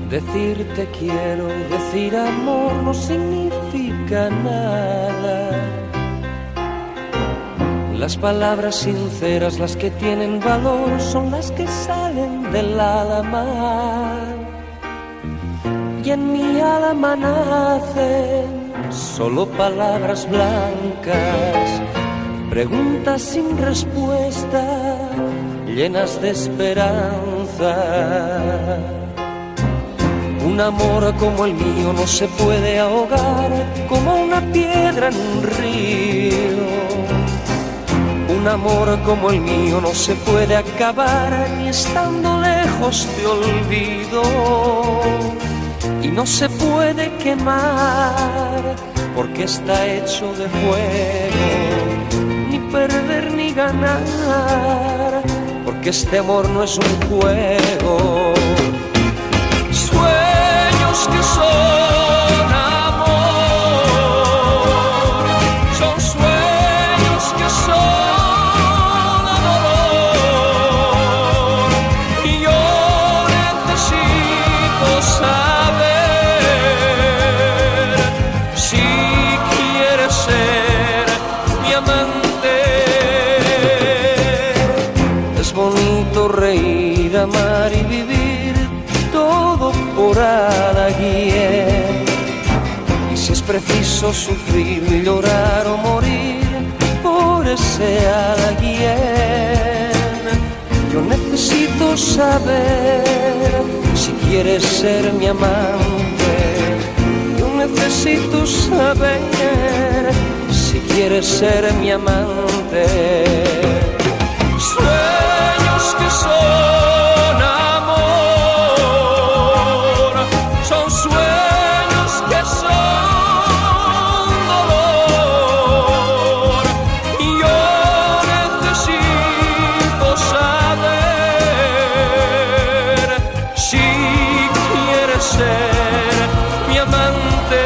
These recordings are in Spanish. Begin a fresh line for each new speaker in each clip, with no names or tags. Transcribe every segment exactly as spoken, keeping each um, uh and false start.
Decir te quiero, decir amor no significa nada. Las palabras sinceras, las que tienen valor, son las que salen del alma. Y en mi alma nacen solo palabras blancas, preguntas sin respuesta, llenas de esperanza. Un amor como el mío no se puede ahogar como una piedra en un río. Un amor como el mío no se puede acabar ni estando lejos te olvido. Y no se puede quemar porque está hecho de fuego. Ni perder ni ganar porque este amor no es un juego. Sueños que son amor, son sueños que son dolor. Y yo necesito saber si quieres ser mi amante. Es bonito reír, amar y vivir por alguien. Y si es preciso sufrir, llorar o morir por ese alguien, yo necesito saber si quieres ser mi amante. Yo necesito saber si quieres ser mi amante. Sueños que son amor, son sueños que son dolor. Y yo necesito saber si quieres ser mi amante.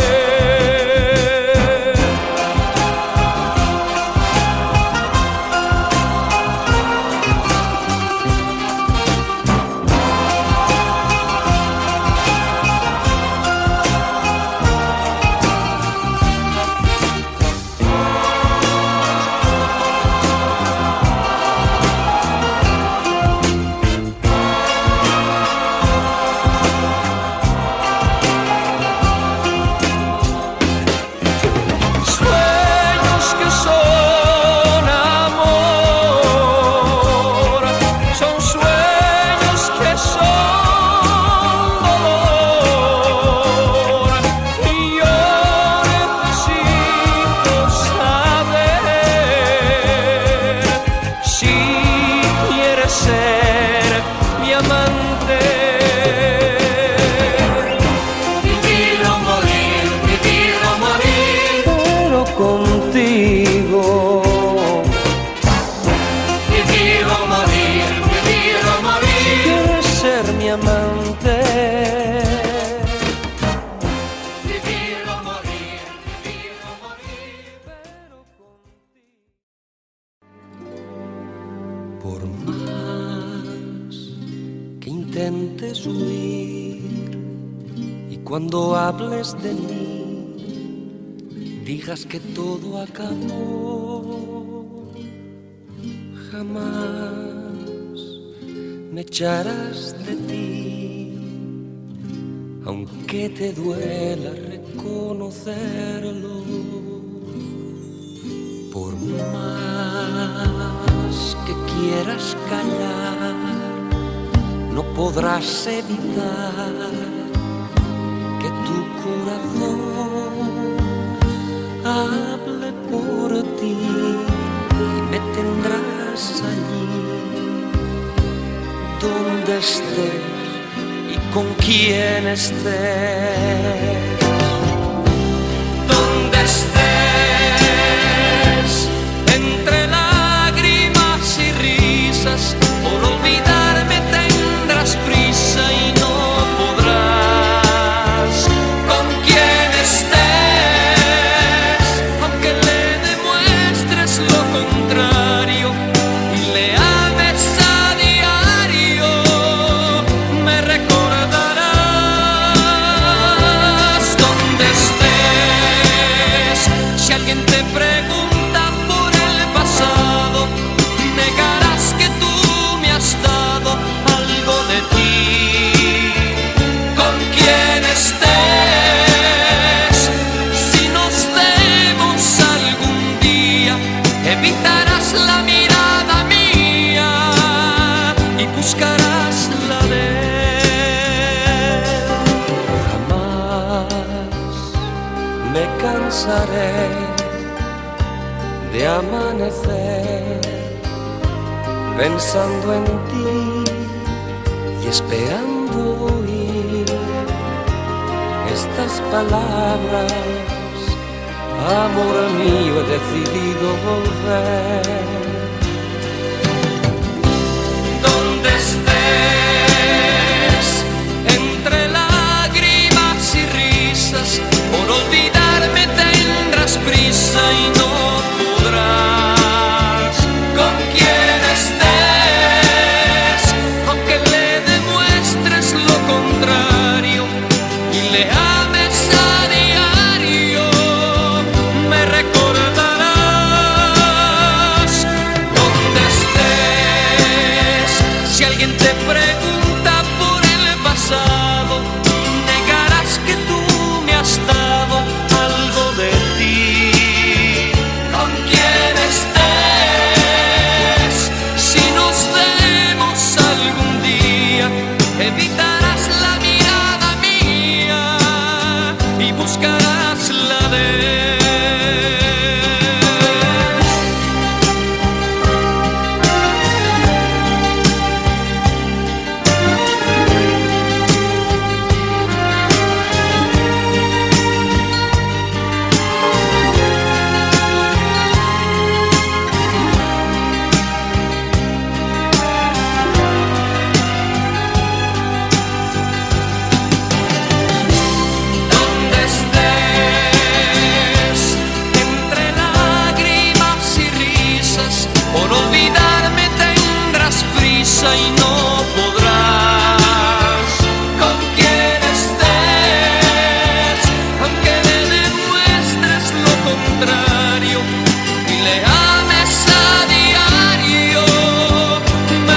Por más que intentes huir y cuando hables de mí digas que todo acabó, jamás me echarás de ti, aunque te duela reconocerlo. Por más que quieras callar, no podrás evitar que tu corazón hable por ti y me tendrás allí donde estés y con quien estés, donde estés. Entre lágrimas y risas, por olvidarme tendrás prisa y no podrás. Con quien estés, aunque le demuestres lo contrario y le ames a diario, me recordarás. cansaré de amanecer pensando en ti y esperando oír estas palabras. Amor mío, he decidido volver. Donde estés, entre lágrimas y risas, por olvidarme tendrás prisa y no podrás. Con quien estés, aunque le demuestres lo contrario y le ames a diario, me recordarás. Donde estés, si alguien te pregunta por el pasado, negarás que tú me has dado algo de ti. Con quien estés, si nos vemos algún día, evitarás la mirada mía y buscarás la de él. Y no podrás. Con quien estés, aunque le demuestres lo contrario y le ames a diario, me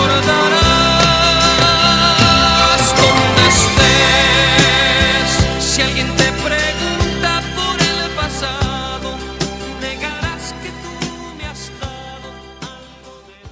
recordarás. Donde estés, si alguien te pregunta por el pasado, negarás que tú me has dado algo de ti.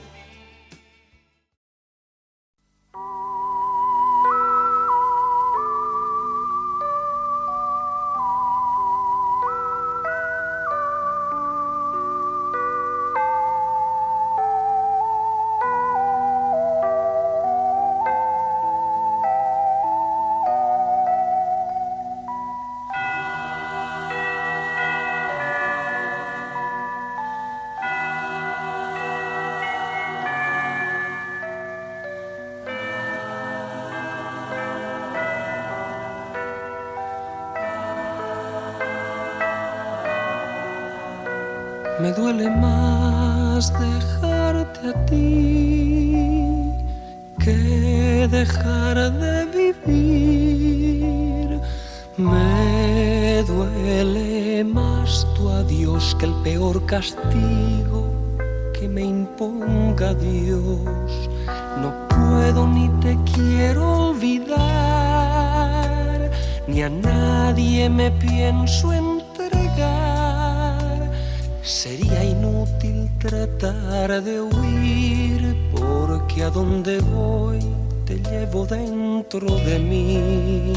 Me duele más dejarte a ti que dejar de vivir. Me duele más tu adiós que el peor castigo que me imponga Dios. No puedo ni te quiero olvidar, ni a nadie me pienso entregar. Sería inútil tratar de huir, porque a donde voy te llevo dentro de mí.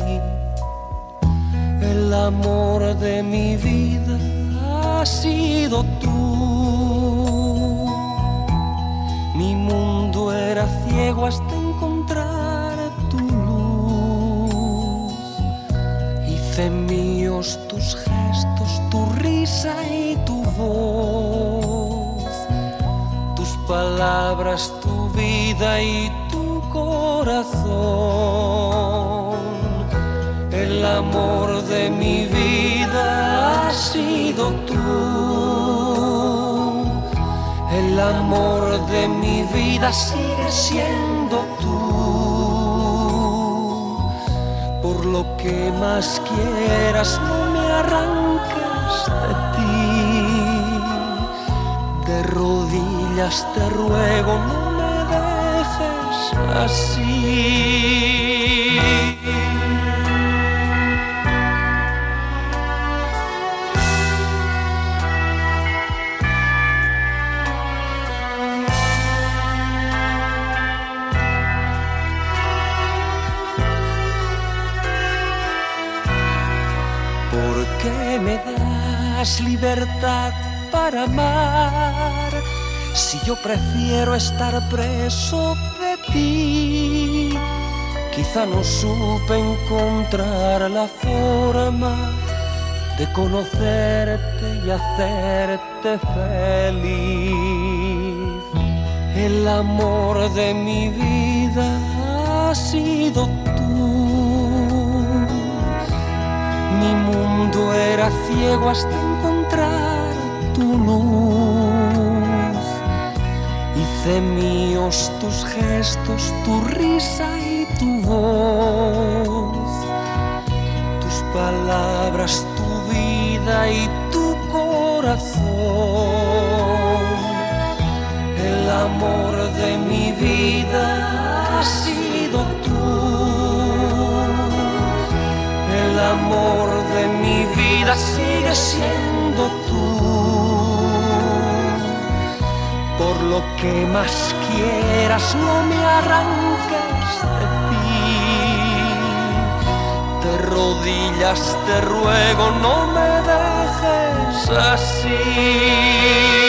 El amor de mi vida has sido tú. Mi mundo era ciego hasta encontrar tu luz. Hice míos tus gestos, tu risa y tu voz, tus palabras, tu vida y tu corazón. El amor de mi vida has sido tú. El amor de mi vida sigue siendo tú. Por lo que más quieras, no me arranques de ti. De rodillas te ruego, no me dejes así. ¿Por qué me más libertad para amar, si yo prefiero estar preso de ti? Quizá no supe encontrar la forma de conocerte y hacerte feliz. El amor de mi vida ha sido tú. Mi mundo era ciego hasta encontrar tu luz. Hice míos tus gestos, tu risa y tu voz, tus palabras, tu vida y tu corazón. El amor de mi vida ha sido tú. El amor de mi vida sigue siendo tú. Por lo que más quieras, no me arranques de ti. De rodillas te ruego, no me dejes así.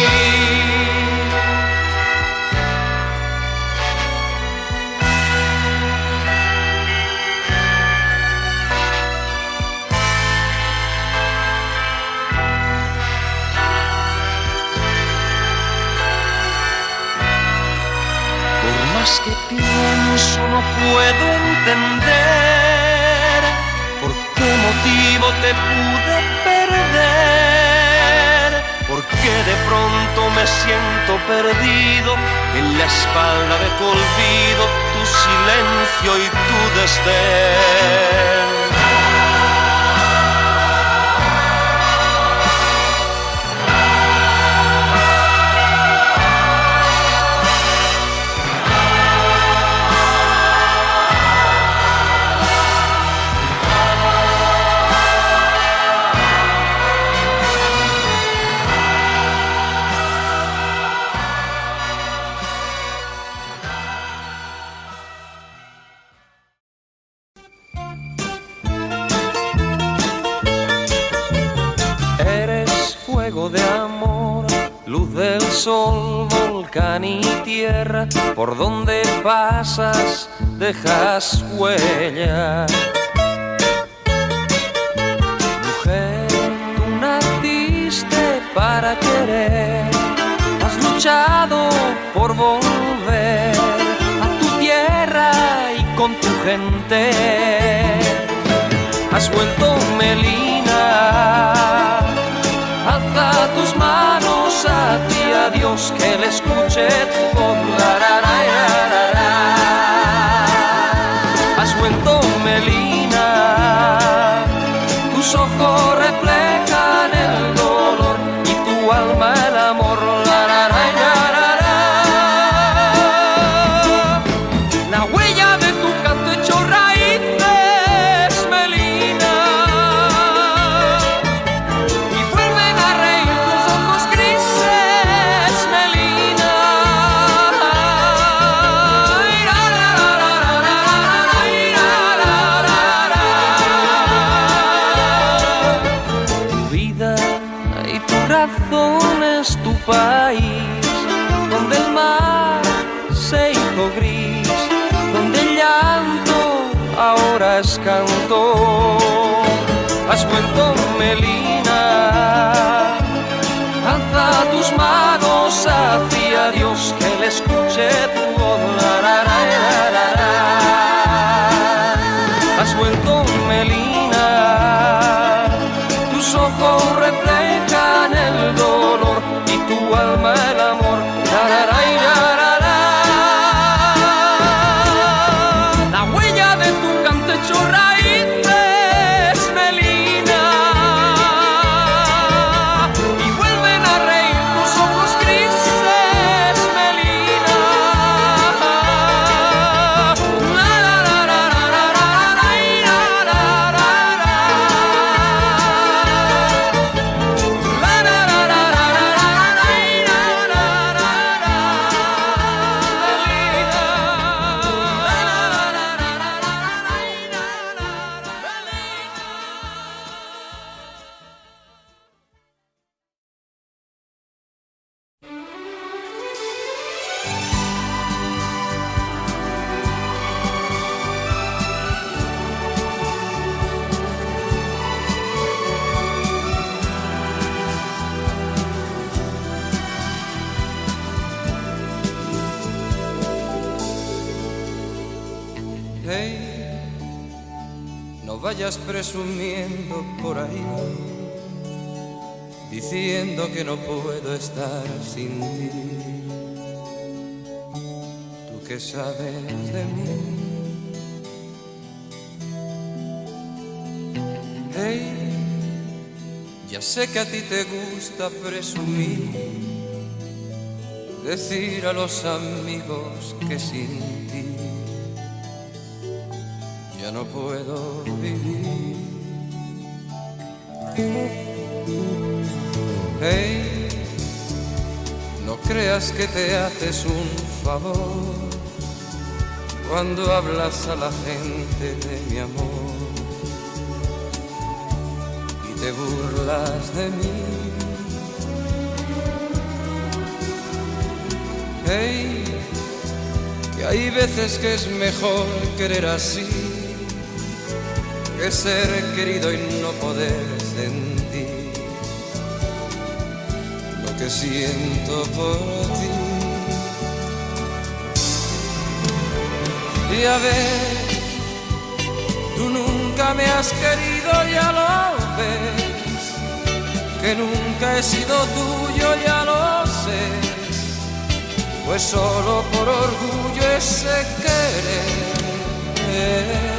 Más que pienso no puedo entender por qué motivo te pude perder, porque de pronto me siento perdido en la espalda de tu olvido, tu silencio y tu desdén. De amor, luz del sol, volcán y tierra, por donde pasas dejas huella. Mujer, tú naciste para querer, has luchado por volver a tu tierra y con tu gente. Has vuelto Melina. Alza tus manos a ti, a Dios, que le escuche tu voz. La, la, la, la, la. Has vuelto Melina, tus ojos reflejan el dolor y tu alma el amor. La, la, la, la, la, la. La huella de tu canto echó raíces, Melina. Es tu país, donde el mar se hizo gris, donde el llanto ahora es canto. Has vuelto Melina, alza tus manos hacia Dios, que le escuche tu voz. La, la, la, la, la. Has vuelto Melina, tus ojos reflejan el dolor y tu alma el amor. La, la, la, la, la, la. La huella de tu canto echó raíces, Melina, y vuelven a reír tus ojos grises, Melina.
Hey, no vayas presumiendo por ahí, diciendo que no puedo estar sin ti. Tú que sabes de mí. Hey, ya sé que a ti te gusta presumir, decir a los amigos que sin ti ya no puedo vivir. Hey, no creas que te haces un favor cuando hablas a la gente de mi amor y te burlas de mí. Hey, que hay veces que es mejor querer así que ser querido y no poder sentir lo que siento por ti. Y a ver, tú nunca me has querido, ya lo ves, que nunca he sido tuyo, ya lo sé, pues solo por orgullo ese querer.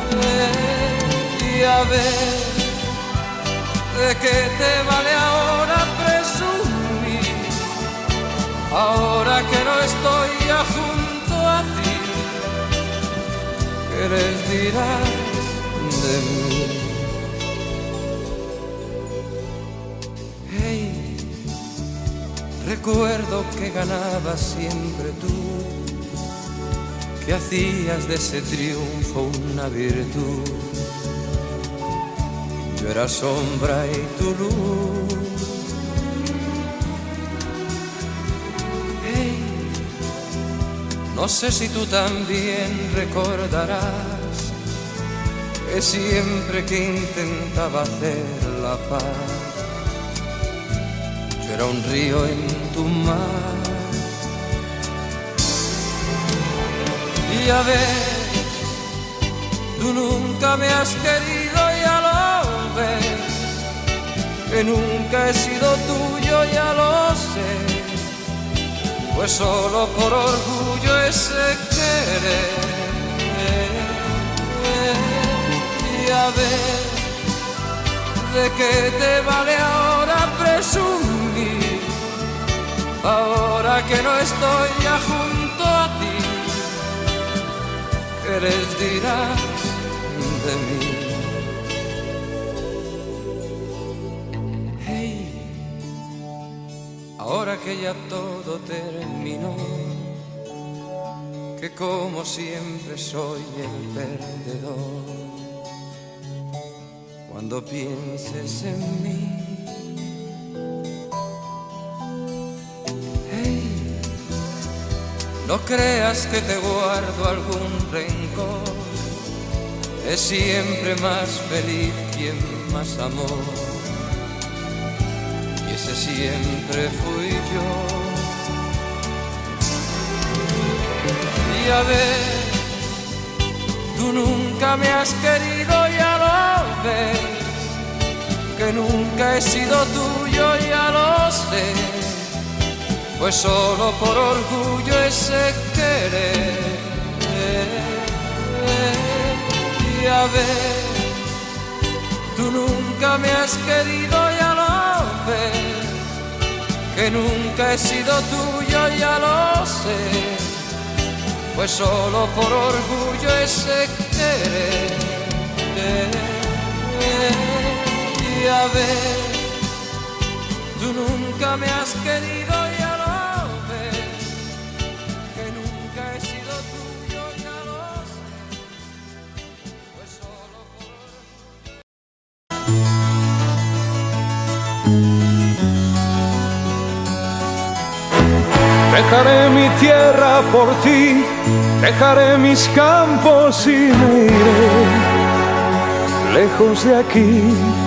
Y a ver, ¿de qué te vale ahora presumir? Ahora que no estoy ya junto a ti, ¿qué les dirás de mí? Hey, recuerdo que ganabas siempre tú, que hacías de ese triunfo una virtud. Yo era sombra y tu luz. Hey, no sé si tú también recordarás que siempre que intentaba hacer la paz, yo era un río en tu mar. Y a ver, tú nunca me has querido, ya lo ves, que nunca he sido tuyo, ya lo sé, pues solo por orgullo ese querer. Y a ver, ¿de qué te vale ahora presumir? Ahora que no estoy ya junto a ti, ¿qué les dirás de mí? Hey, ahora que ya todo terminó, que como siempre soy el perdedor, cuando pienses en mí. No creas que te guardo algún rencor, es siempre más feliz quien más amó, y ese siempre fui yo. Y a ver, tú nunca me has querido, ya lo ves, que nunca he sido tuyo, ya lo sé, pues solo por orgullo ese querer. Y a ver, tú nunca me has querido, ya lo ves, que nunca he sido tuyo, ya lo sé, pues solo por orgullo ese querer. Y a ver, tú nunca me has querido,
dejaré mi tierra por ti, dejaré mis campos y me iré lejos de aquí.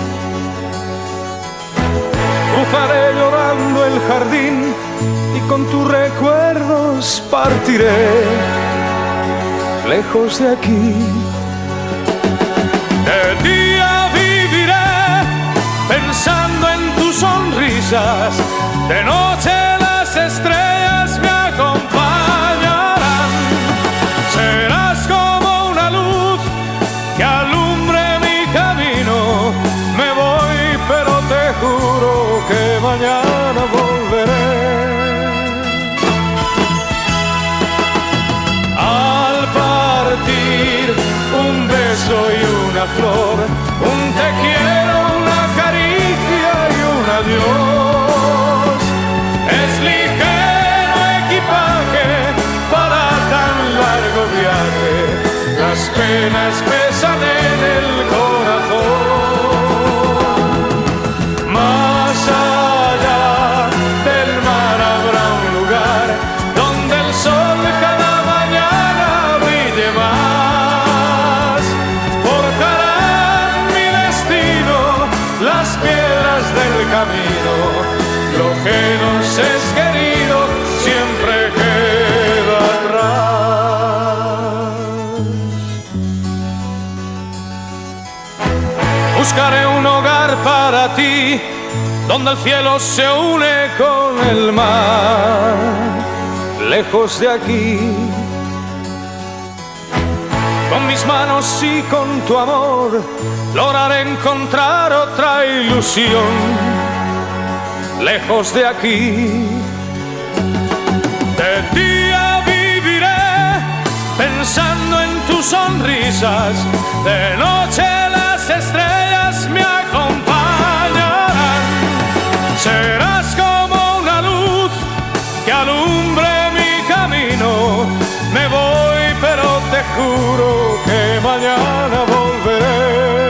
Cruzaré llorando el jardín y con tus recuerdos partiré. lejos de aquí. De día viviré pensando en tus sonrisas, de noche las estrellas me acompañarán. Serás como una luz que alumbre mi camino. Me voy, pero te juro que mañana volveré. Al partir un beso y una flor, un te quiero, una caricia y un adiós. Es ligero equipaje para tan largo viaje, las penas pesan en el corazón. Más allá del mar habrá un lugar donde el sol cada mañana brille más. Forjarán mi destino las piedras del camino, lo que nos es querido siempre queda atrás. Buscaré un hogar para ti, donde el cielo se une con el mar, lejos de aquí. Con mis manos y con tu amor lograré encontrar otra ilusión, lejos de aquí. De día viviré pensando en tus sonrisas, de noche las estrellas me acompañarán. Serás como una luz que alumbre mi camino. Me voy, pero te juro que mañana volveré.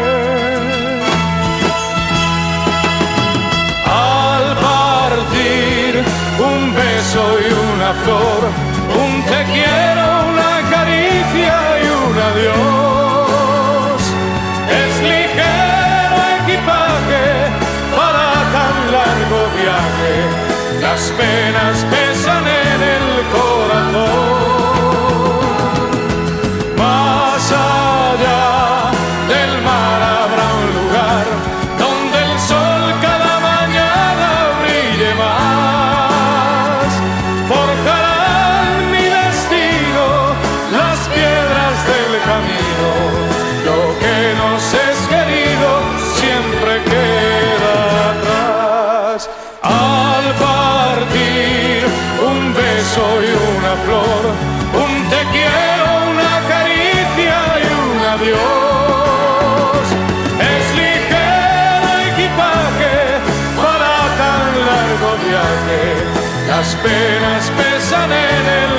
Al partir un beso y una flor, un te quiero, una caricia y un adiós. Es ligero equipaje para tan largo viaje, las penas pesan en el corazón. Más allá del mar habrá un lugar donde el sol cada mañana brille más. Forjarán mi destino las piedras del camino, lo que nos es querido siempre queda atrás. Al partir un beso y una flor, un te quiero, una caricia y un adiós. Es ligero equipaje para tan largo viaje, las penas pesan en el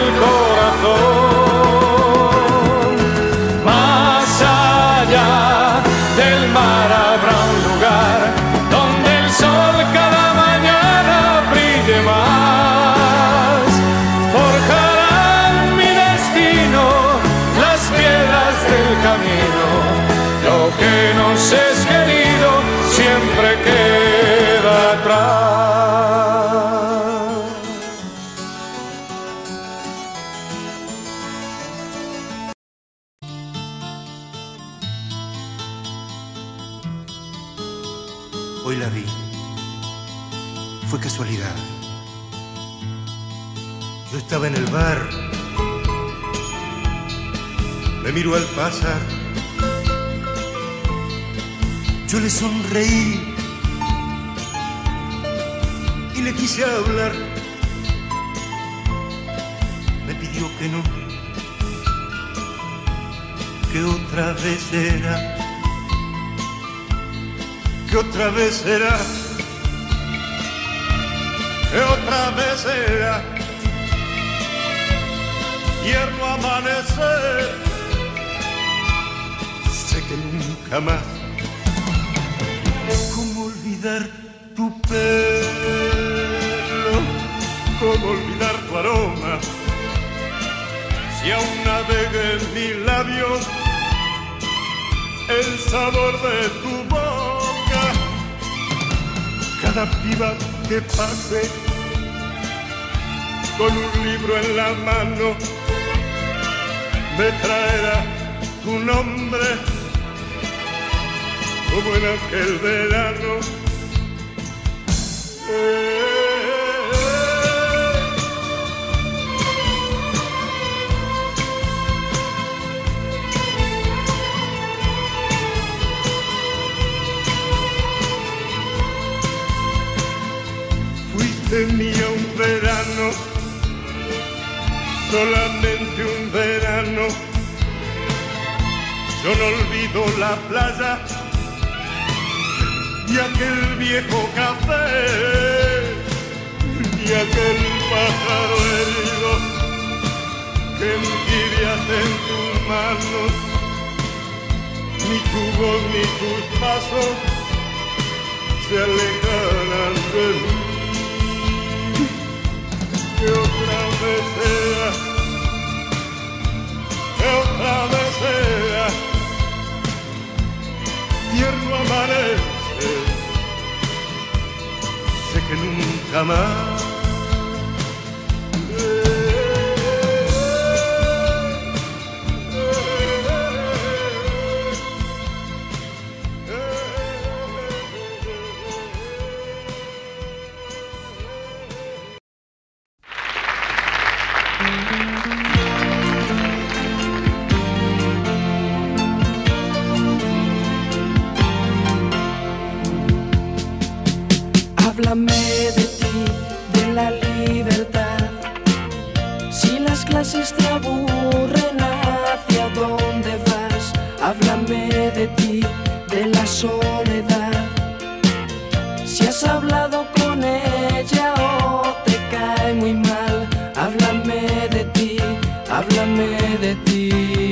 corazón. Más allá del mar habrá un lugar donde el sol cada mañana brille más. Forjarán mi destino las piedras del camino, lo que nos es querido siempre queda atrás.
Hoy la vi, fue casualidad. Yo estaba en el bar, me miró al pasar, yo le sonreí y le quise hablar. Me pidió que no, que otra vez era, que otra vez será, que otra vez será. Tierno amanecer, sé que nunca más. ¿Cómo olvidar tu pelo? ¿Cómo olvidar tu aroma? Si aún navega en mis labios el sabor de tu boca. Cada piba que pase con un libro en la mano me traerá tu nombre como en aquel verano. Eh, Tenía un verano, solamente un verano. Yo no olvido la playa y aquel viejo café, y aquel pájaro herido que envidias en tus manos. Ni tu voz ni tus pasos se alejarán de mí. Que otra vez sea, que otra vez sea, tierno amanece, sé que nunca más.
Háblame de ti, de la libertad. Si las clases te aburren, ¿hacia dónde vas? Háblame de ti, de la soledad. Si has hablado con ella o te cae muy mal, háblame de ti, háblame de ti.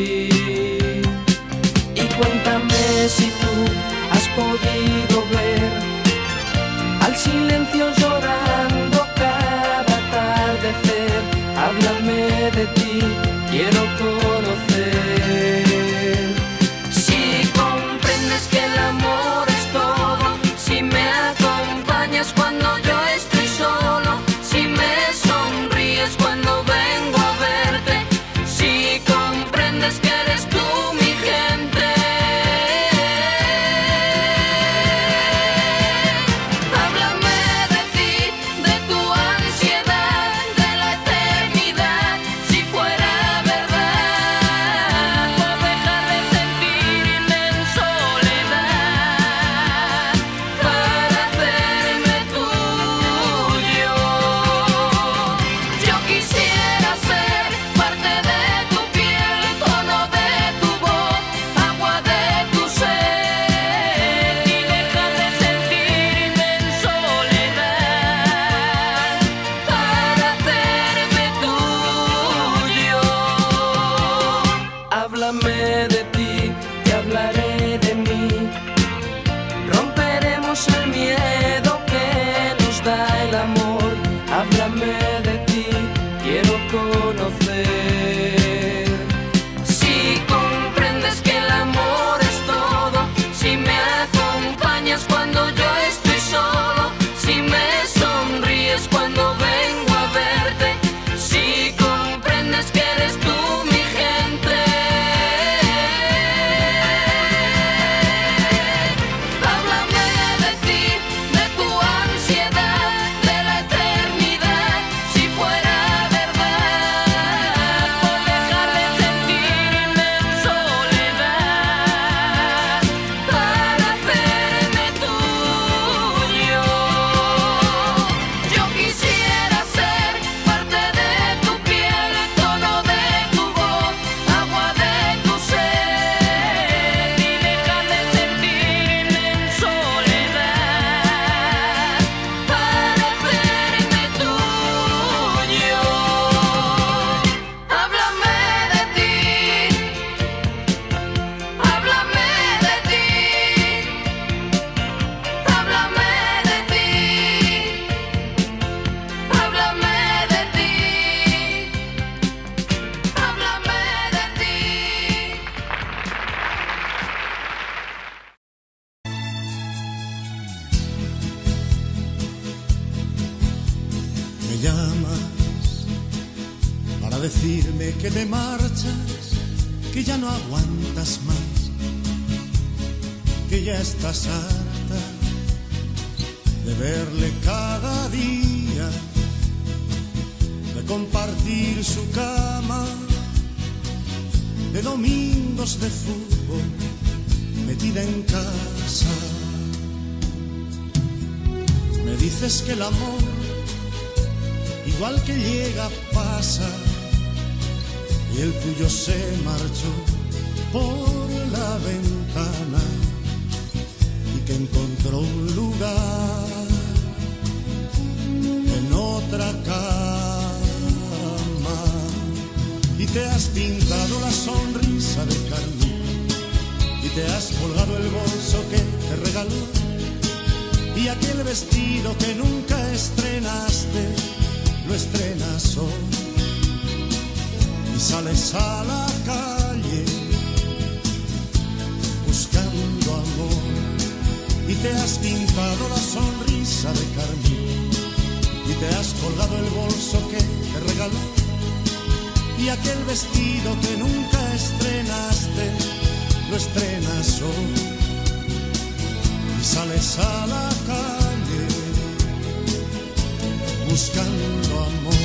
Y cuéntame si tú has podido ver al silencio llorando cada atardecer. Háblame de ti, quiero conocer. Si comprendes que el amor es todo, si me acompañas cuando yo estoy solo, si me sonríes cuando vengo a verte, si comprendes que eres tú mi gente. Háblame de ti, te hablaré de mí. Romperemos el miedo que nos da el amor. Háblame de ti, quiero conocer. Si comprendes que el amor es todo, si me acompañas cuando yo estoy solo, si me sonríes cuando vengo a verte, si comprendes que eres tú mi gente.
Me llamas para decirme que te marchas que ya no aguantas más, que ya estás harta de verle cada día, de compartir su cama, de domingos de fútbol metida en casa. Me dices que el amor, igual que llega, pasa, y el tuyo se marchó por la ventana y que encontró un lugar en otra cama. Y te has pintado la sonrisa de carmín y te has colgado el bolso que te regaló y aquel vestido que nunca estrenaste lo estrenas hoy. Y sales a la calle buscando amor y te has pintado la sonrisa de carmín y te has colgado el bolso que te regaló y aquel vestido que nunca estrenaste lo estrenas hoy. Y sales a la calle buscando amor.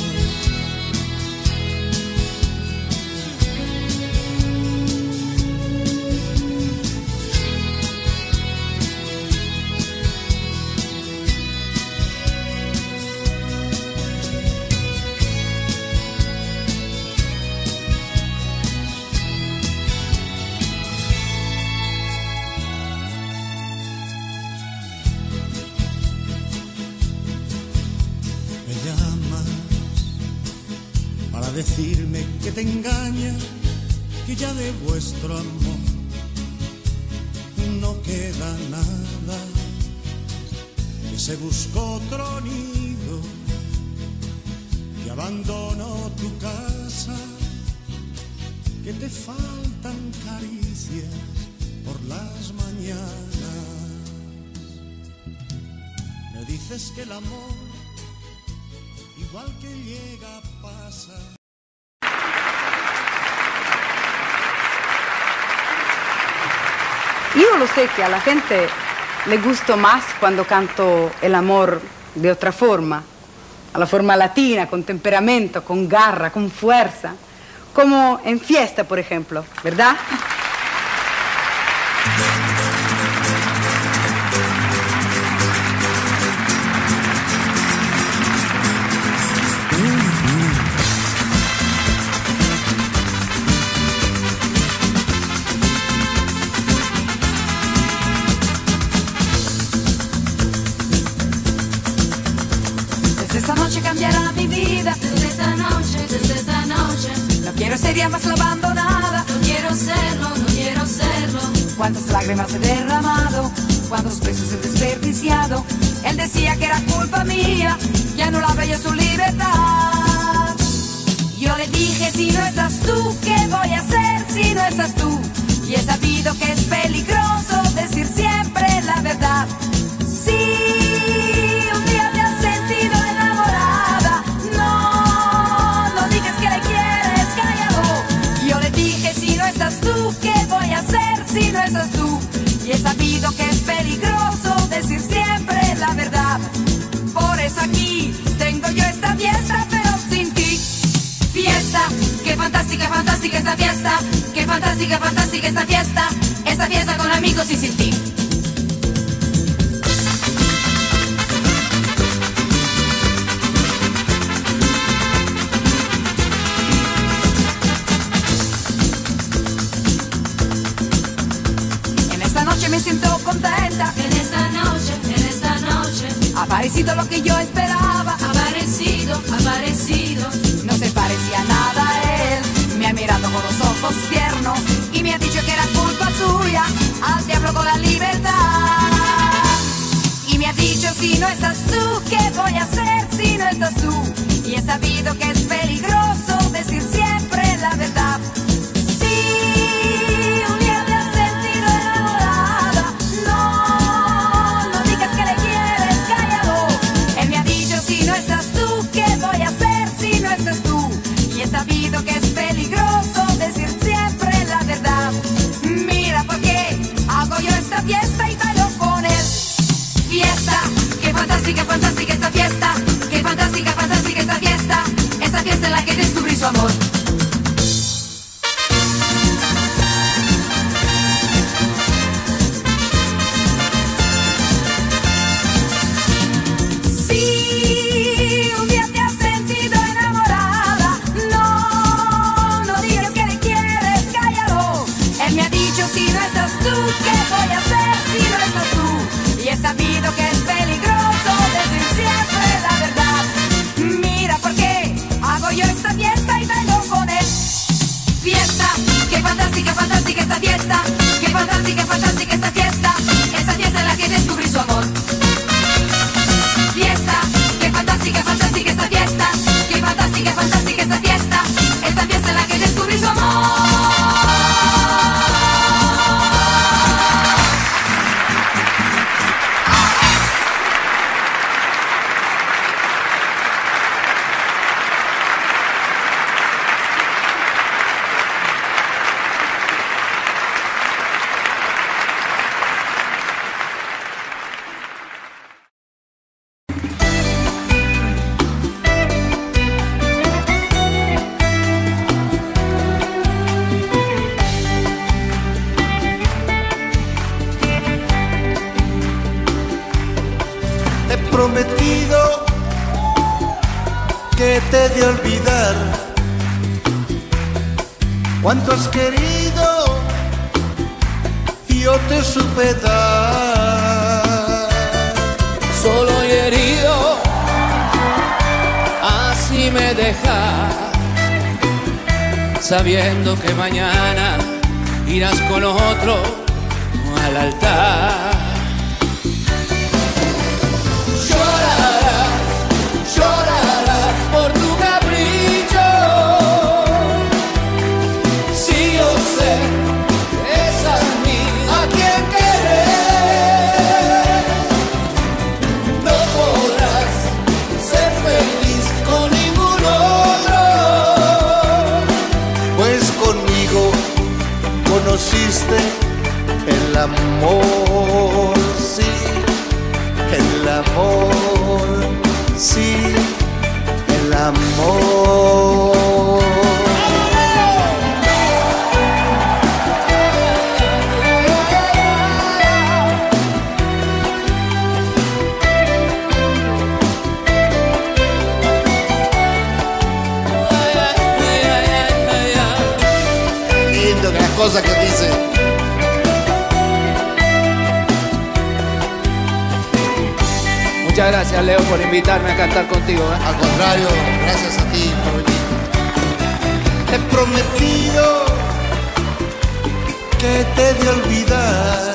Decirme que te engaña, que ya de vuestro amor no queda nada, que se buscó otro nido, que abandonó tu casa, que te faltan caricias por las mañanas. Me dices que el amor, igual que llega, pasa.
Yo lo sé que a la gente le gusta más cuando canto el amor de otra forma, a la forma latina, con temperamento, con garra, con fuerza, como en fiesta, por ejemplo, ¿verdad?
Sería más la abandonada. No quiero serlo, no quiero serlo. Cuántas lágrimas he derramado, cuántos besos he desperdiciado. Él decía que era culpa mía, que anulaba yo su libertad. Yo le dije, si no estás tú, ¿qué voy a hacer si no estás tú? Y he sabido que es peligroso decir siempre la verdad. Sí, un día me has sentido enamorada. No, no digas que le quieres, callado. Yo le dije, si no estás tú, ¿qué voy a hacer si no estás tú? Y he sabido que es peligroso decir siempre la verdad. Por eso aquí tengo yo esta fiesta, pero sin ti. Fiesta, qué fantástica, fantástica esta fiesta. Qué fantástica, fantástica esta fiesta. Esta fiesta con amigos y sin ti. Me siento contenta. En esta noche, en esta noche ha aparecido lo que yo esperaba. Aparecido, aparecido. No se parecía nada a él. Me ha mirado con los ojos tiernos y me ha dicho que era culpa suya. Al diablo con la libertad. Y me ha dicho, si no estás tú, ¿qué voy a hacer si no estás tú? Y he sabido que es peligroso decir siempre la verdad. Y he sabido que es peligroso decir siempre su amor. Si un día te has sentido enamorada, no, no digas que le quieres, cállalo. Él me ha dicho, si no estás tú, ¿qué voy a hacer si no estás tú? Y he sabido que es peligroso decir siempre la verdad. Mira por qué hago yo esta fiesta y vengo con él. Fiesta, qué fantástica, fantástica esta fiesta. Qué fantástica, fantástica esta fiesta. Esta fiesta en la que descubrí su amor. Fiesta, qué fantástica, fantástica esta fiesta. Qué fantástica, fantástica esta fiesta. Esta fiesta en la que descubrí su amor.
Prometido que te he de olvidar cuánto has querido y yo te supe dar.
Solo y herido, así me dejas, sabiendo que mañana irás con otro al altar. Llorarás por tu capricho, si yo sé que es a mí a quien querer. No podrás ser feliz con ningún otro,
pues conmigo conociste el amor, sí, el amor, sí, el amor.
Lindo que las cosas que dice.
Muchas gracias, Leo, por invitarme a cantar contigo, ¿eh?
Al contrario, gracias a ti por venir.
Te he prometido que te he de olvidar.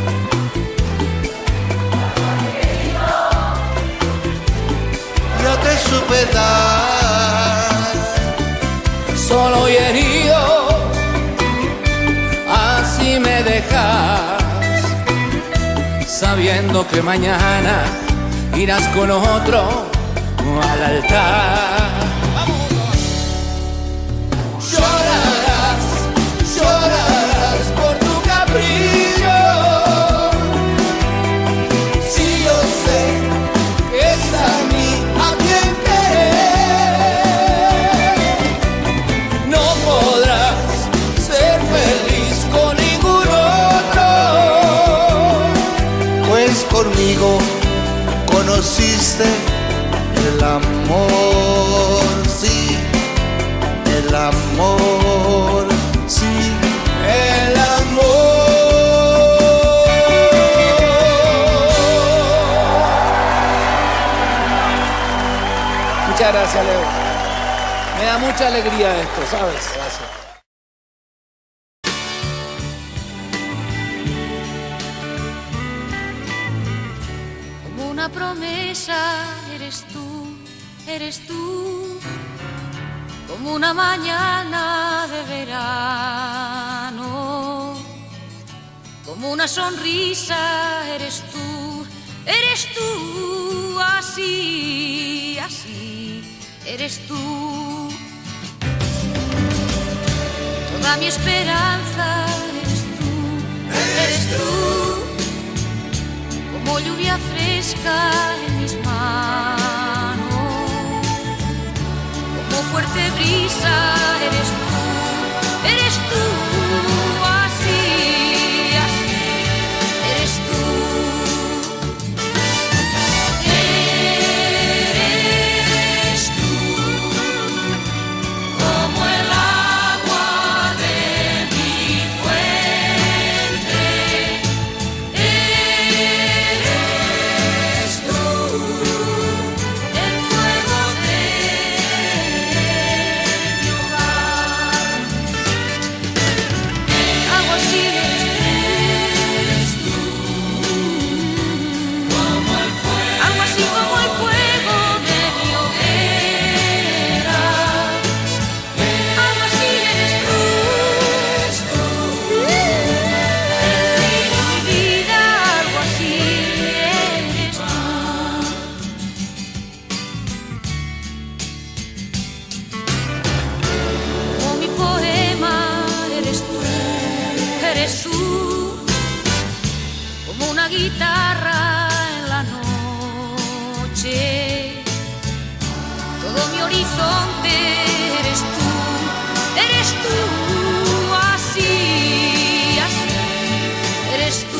Yo te supe dar.
Solo y herido, así me dejas, sabiendo que mañana irás con otro al altar. Llorarás, llorarás por tu capricho, si yo sé que es a mí a quien querer. No podrás ser feliz con ningún otro,
Pues conmigo conociste el amor, sí, el amor, sí,
el amor. Muchas gracias, Leo. Me da mucha alegría esto, ¿sabes? Gracias.
Como una promesa eres tú, eres tú, como una mañana de verano, como una sonrisa eres tú, eres tú, así, así, eres tú. Toda mi esperanza eres tú, eres tú, como lluvia fresca en mis manos, como fuerte brisa eres tú, como una guitarra en la noche. Todo mi horizonte eres tú, eres tú, así, así, eres tú.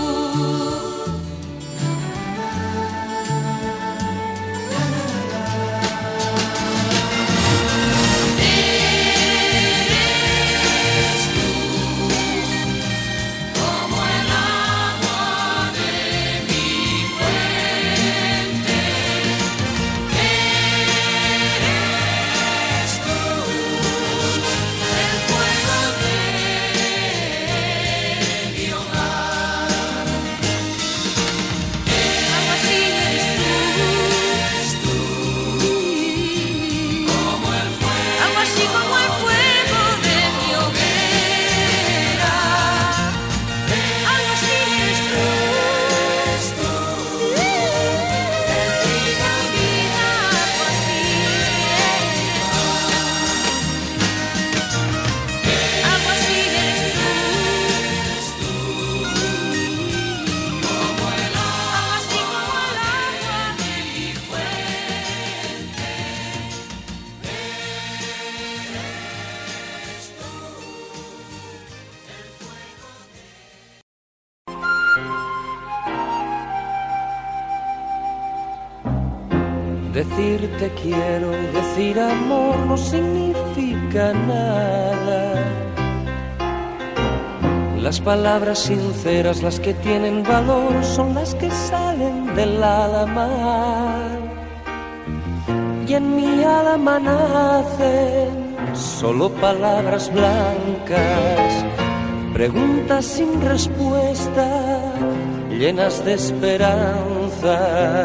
Decir te quiero, decir amor no significa nada. Las palabras sinceras, las que tienen valor, son las que salen del alma. Y en mi alma nacen solo palabras blancas, preguntas sin respuesta, llenas de esperanza.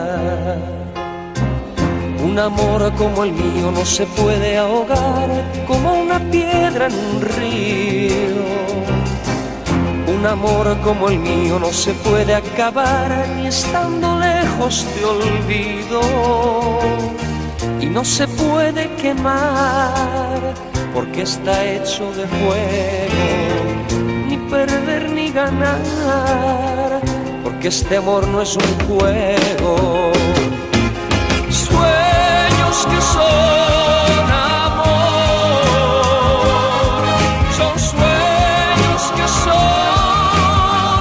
Un amor como el mío no se puede ahogar como una piedra en un río. Un amor como el mío no se puede acabar ni estando lejos te olvido. Y no se puede quemar porque está hecho de fuego. Ni perder ni ganar porque este amor no es un juego. Sueños que son amor, son sueños que son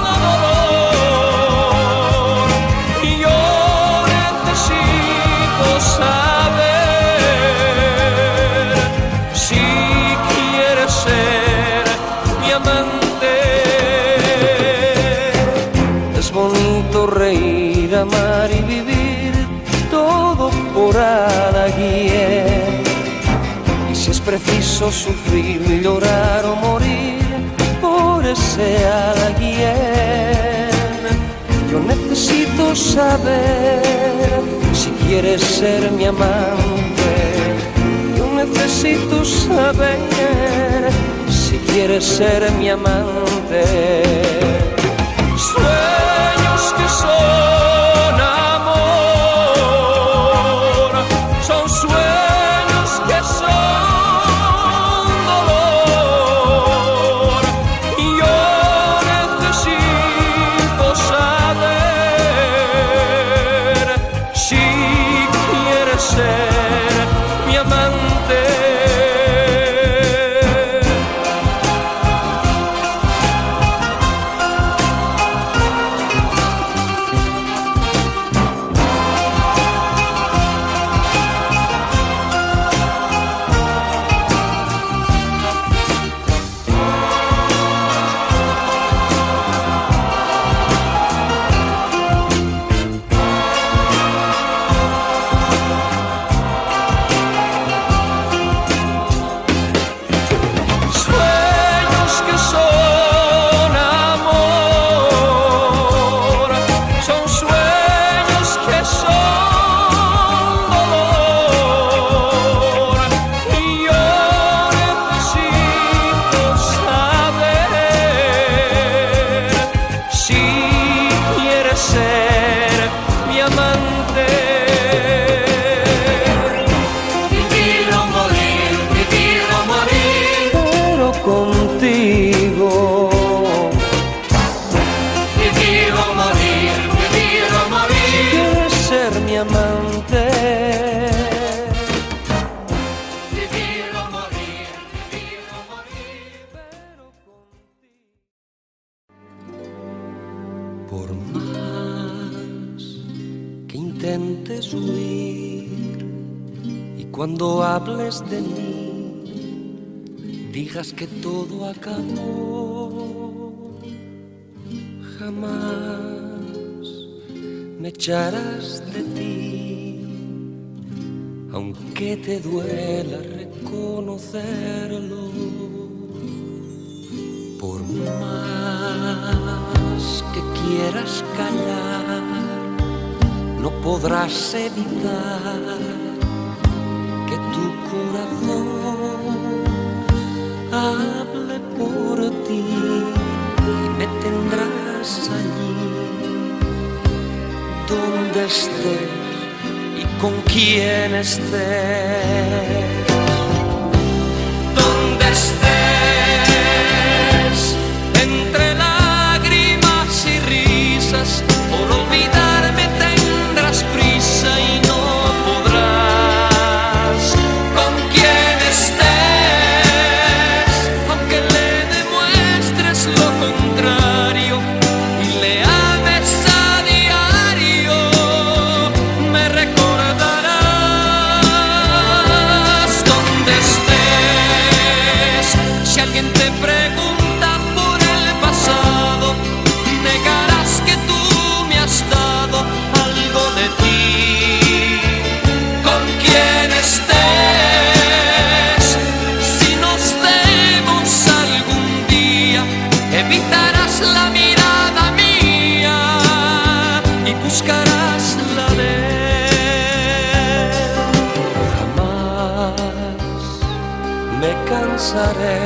dolor. Y yo necesito saber si quieres ser mi amante. Es bonito reír, amar y vivir por alguien, y si es preciso sufrir, llorar o morir por ese alguien. Yo necesito saber si quieres ser mi amante. Yo necesito saber si quieres ser mi amante. Sueños que son amor, son sueños que son dolor. Y yo necesito saber si quieres ser mi amante. Por más que intentes huir y cuando hables de mí digas que todo acabó, jamás me echarás de ti, aunque te duela reconocerlo. Por más que quieras callar, no podrás evitar que tu corazón hable por ti y me tendrás allí donde estés y con quien estés, donde estés, entre lágrimas y risas, por olvidarme tendrás prisa y no podrás, con quien estés, aunque le demuestres lo contrario y le ames a diario, me recordarás donde estés. Si alguien te pregunta por el pasado, negarás que tú me has dado algo de ti, con quien estés. Si nos vemos algún día, evitarás la mirada mía y buscarás la de él. Jamás me cansaré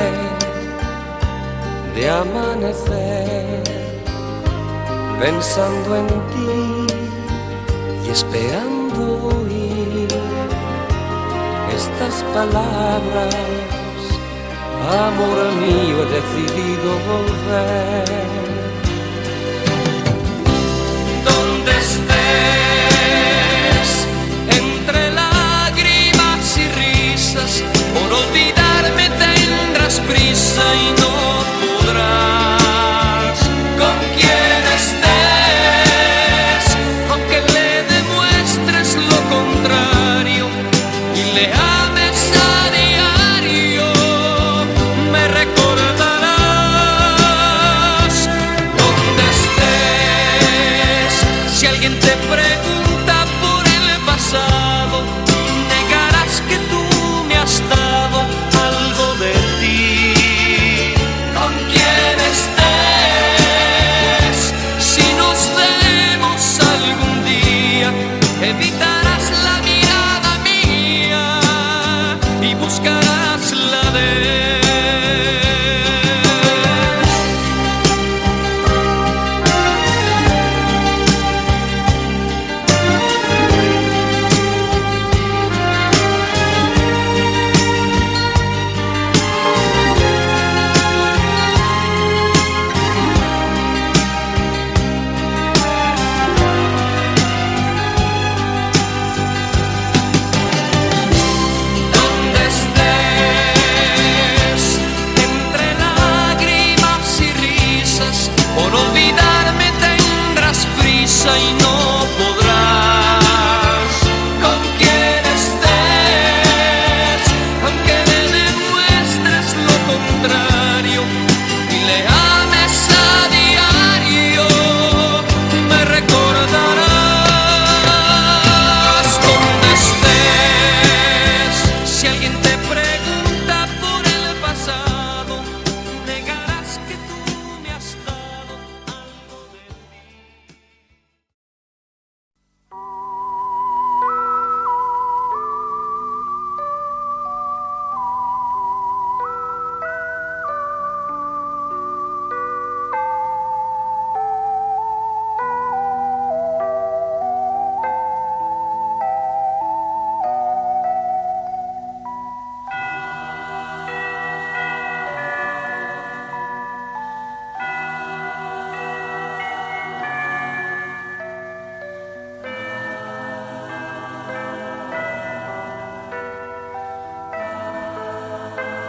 de amanecer pensando en ti y esperando oír estas palabras. Amor mío, he decidido volver. Donde estés, entre lágrimas y risas, por olvidarme tendrás prisa y no podrás, con quien estés, aunque le demuestres lo contrario y le ames a diario, me recordarás donde estés. Si alguien te pregunta por el pasado, negarás que tú me has dado algo de ti, con quien estés. Si nos vemos algún día, evitarás la mirada mía y buscarás la de él. Donde estés, entre lágrimas y risas, por olvidarme tendrás prisa y no podrás, con quien estés, aunque le demuestres lo contrario y le ames a diario, me recordarás donde estés. Si alguien te pregunta por el pasado, negarás que tú me has dado algo de ti.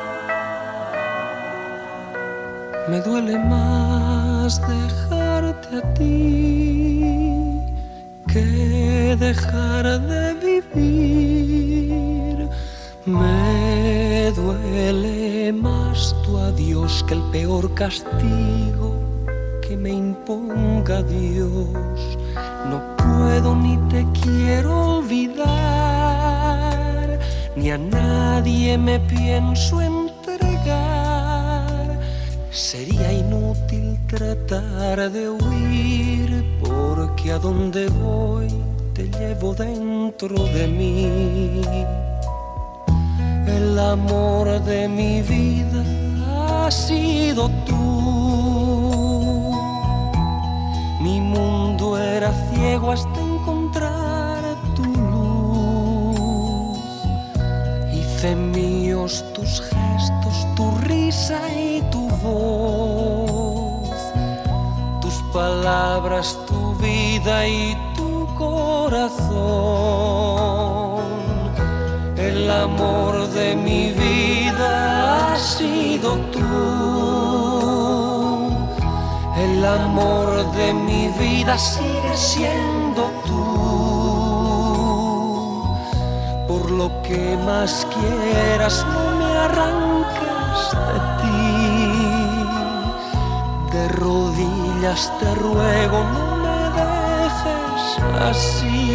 Me duele más dejarte de ti que dejar de vivir. Me duele más tu adiós que el peor castigo que me imponga Dios. No puedo ni te quiero olvidar, ni a nadie me pienso entregar. Sería inútil tratar de huir, porque a donde voy te llevo dentro de mí. El amor de mi vida has sido tú. Mi mundo era ciego hasta encontrar tu luz. Hice míos tus gestos, tu risa y tu voz, tus palabras, tu vida y tu corazón. El amor de mi vida has sido tú. El amor de mi vida sigue siendo tú. Por lo que más quieras, no me arranques de ti. De rodillas te ruego, no me dejes así.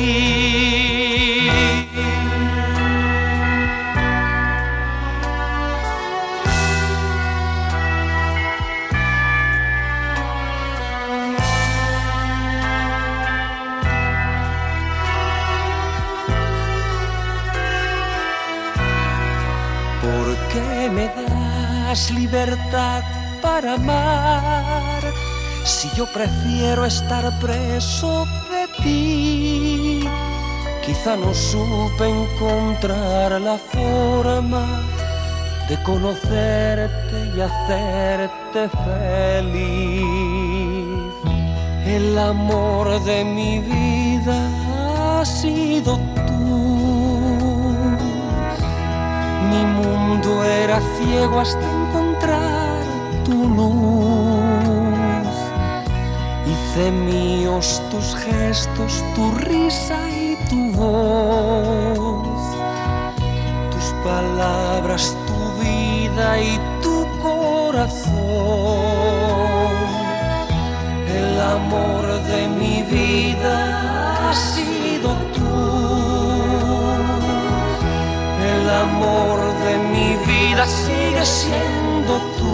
Me das libertad para amar, si yo prefiero estar preso de ti. Quizá no supe encontrar la forma de conocerte y hacerte feliz. El amor de mi vida ha sido tú. Mi mundo era ciego hasta encontrar tu luz. Hice míos tus gestos, tu risa y tu voz, tus palabras, tu vida y tu corazón. El amor de mi vida ha sido tú. El amor de mi vida sigue siendo tú.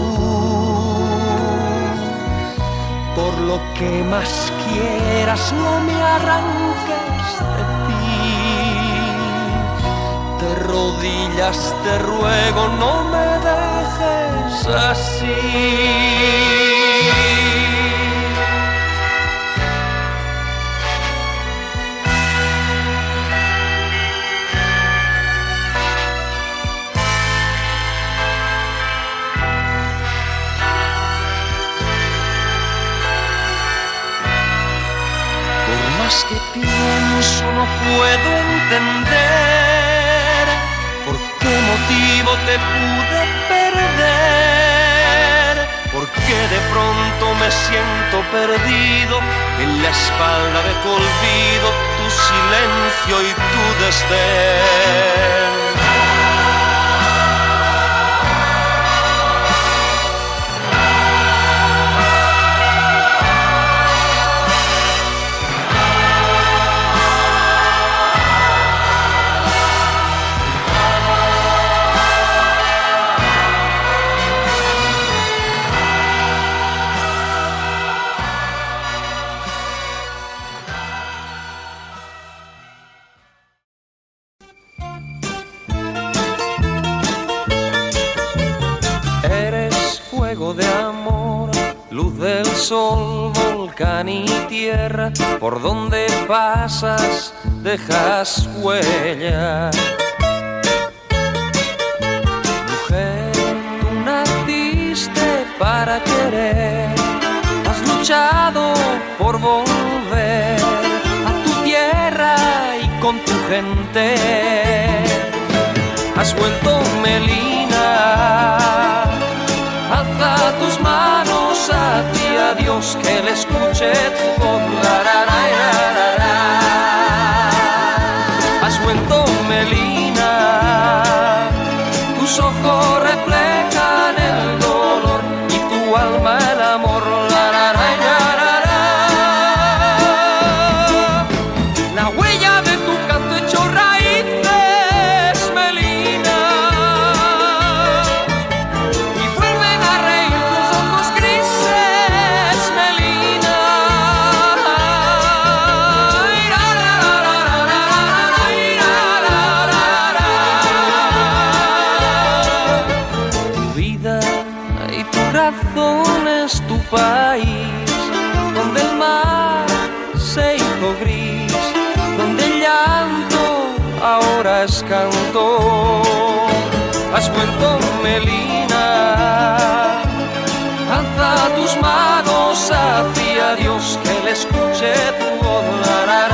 Por lo que más quieras, no me arranques de ti. De rodillas te ruego, no me dejes así. Más que pienso no puedo entender por qué motivo te pude perder, porque de pronto me siento perdido en la espalda de tu olvido, tu silencio y tu desdén. De amor, luz del sol, volcán y tierra, por donde pasas dejas huella. Mujer, tú naciste para querer, has luchado por volver a tu tierra y con tu gente. Has vuelto Melina, alza tus manos hacia Dios, que le escuche corazón es tu país, donde el mar se hizo gris, donde el llanto ahora es canto. Has vuelto, Melina, alza tus manos hacia Dios, que le escuche tu voz.